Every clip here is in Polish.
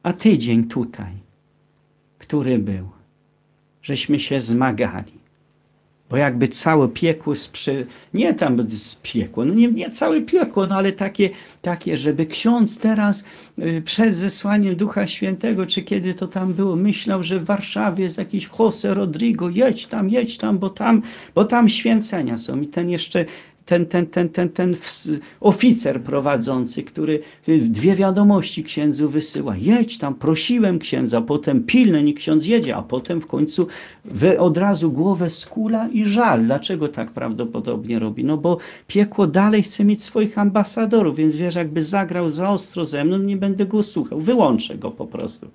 A tydzień tutaj, który był, żeśmy się zmagali. Bo jakby całe piekło, nie tam z piekło, no nie całe piekło, no ale takie, żeby ksiądz teraz przed zesłaniem Ducha Świętego, czy kiedy to tam było, myślał, że w Warszawie jest jakiś Jose Rodrigo, jedź tam, bo tam święcenia są. I ten jeszcze, ten oficer prowadzący, który 2 wiadomości księdzu wysyła. Jedź tam, prosiłem księdza, potem pilny, niech ksiądz jedzie, a potem w końcu od razu głowę skula i żal. Dlaczego tak prawdopodobnie robi? No bo piekło dalej chce mieć swoich ambasadorów, więc wiesz, jakby zagrał za ostro ze mną, nie będę go słuchał. Wyłączę go po prostu.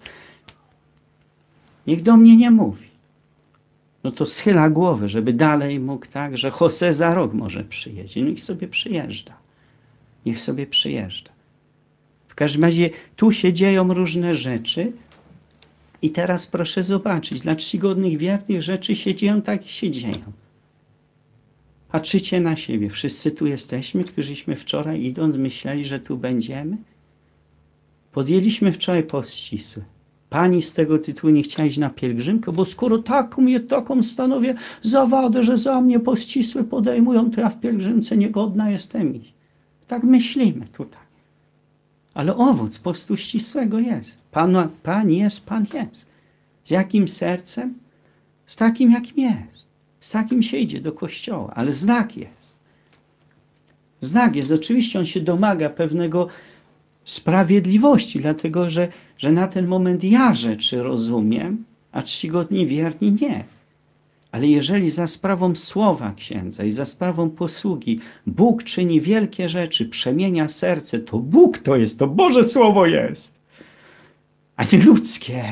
Niech do mnie nie mówi. No to schyla głowę, żeby dalej mógł tak, że Jose za rok może przyjedzie. Niech sobie przyjeżdża. Niech sobie przyjeżdża. W każdym razie tu się dzieją różne rzeczy i teraz proszę zobaczyć, dla czcigodnych wiernych rzeczy się dzieją, tak się dzieją. Patrzycie na siebie. Wszyscy tu jesteśmy, którzyśmy wczoraj idąc myśleli, że tu będziemy. Podjęliśmy wczoraj post ścisły. Pani z tego tytułu nie chciała iść na pielgrzymkę, bo skoro taką stanowię zawadę, że za mnie post ścisły podejmują, to ja w pielgrzymce niegodna jestem iść. Tak myślimy tutaj. Ale owoc postu ścisłego jest. Pan jest. Z jakim sercem? Z takim, jakim jest. Z takim się idzie do kościoła, ale znak jest. Znak jest. Oczywiście on się domaga pewnego sprawiedliwości, dlatego że na ten moment ja rzeczy rozumiem, a czcigodni wierni nie. Ale jeżeli za sprawą słowa księdza i za sprawą posługi Bóg czyni wielkie rzeczy, przemienia serce, to Bóg to jest, to Boże Słowo jest, a nie ludzkie.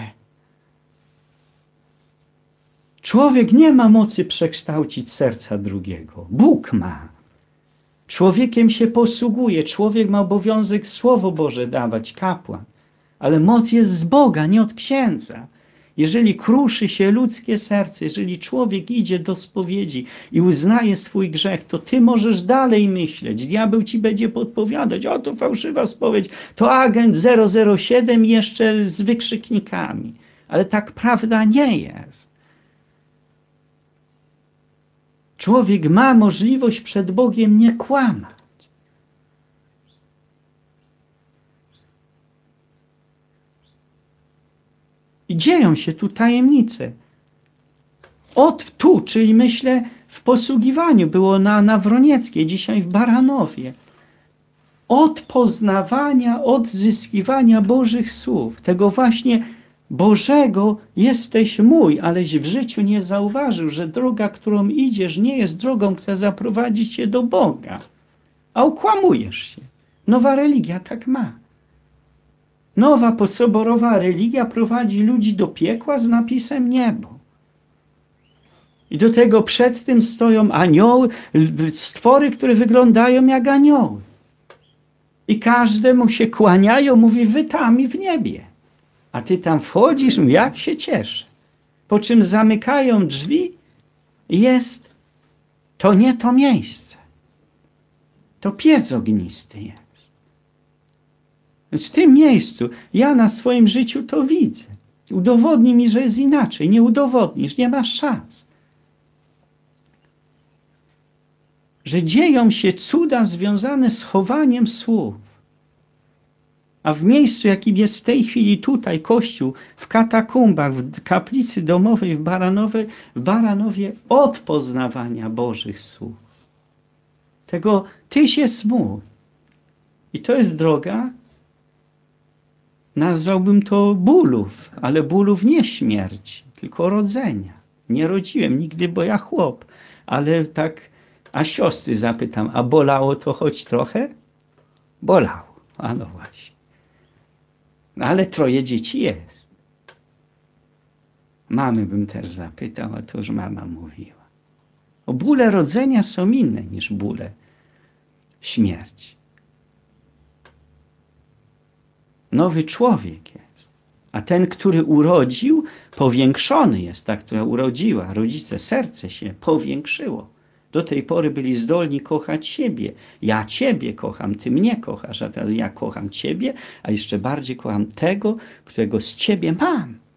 Człowiek nie ma mocy przekształcić serca drugiego. Bóg ma. Człowiekiem się posługuje. Człowiek ma obowiązek Słowo Boże dawać, kapłan. Ale moc jest z Boga, nie od księdza. Jeżeli kruszy się ludzkie serce, jeżeli człowiek idzie do spowiedzi i uznaje swój grzech, to ty możesz dalej myśleć. Diabeł ci będzie podpowiadać, o to fałszywa spowiedź, to agent 007 jeszcze z wykrzyknikami. Ale tak prawda nie jest. Człowiek ma możliwość przed Bogiem nie kłamać. I dzieją się tu tajemnice. Czyli myślę w posługiwaniu, było na Nawronieckiej, dzisiaj w Baranowie. Od poznawania, odzyskiwania Bożych słów, tego właśnie Bożego jesteś mój, aleś w życiu nie zauważył, że droga, którą idziesz, nie jest drogą, która zaprowadzi cię do Boga. A okłamujesz się. Nowa religia tak ma. Nowa posoborowa religia prowadzi ludzi do piekła z napisem niebo. I do tego przed tym stoją anioły, stwory, które wyglądają jak anioły. I każdemu się kłaniają, mówi, wy tam i w niebie. A ty tam wchodzisz, jak się cieszę. Po czym zamykają drzwi i to nie to miejsce. To piec ognisty jest. Więc w tym miejscu ja na swoim życiu to widzę. Udowodnij mi, że jest inaczej. Nie udowodnisz, nie masz szans. Że dzieją się cuda związane z chowaniem słów. A w miejscu, jakim jest w tej chwili tutaj Kościół, w katakumbach, w kaplicy domowej w Baranowie od poznawania Bożych słów. Tego tyś jest mój. I to jest droga, nazwałbym to bólów, ale bólów nie śmierci, tylko rodzenia. Nie rodziłem nigdy, bo ja chłop, ale tak, a siostry zapytam, a bolało to choć trochę? Bolało, a no właśnie. Ale 3 dzieci jest. Mamy bym też zapytał, a to już mama mówiła. O, bóle rodzenia są inne niż bóle śmierci. Nowy człowiek jest. A ten, który urodził, powiększony jest. Ta, która urodziła. Rodzice, serce się powiększyło. Do tej pory byli zdolni kochać siebie. Ja Ciebie kocham, Ty mnie kochasz, a teraz ja kocham Ciebie, a jeszcze bardziej kocham tego, którego z Ciebie mam.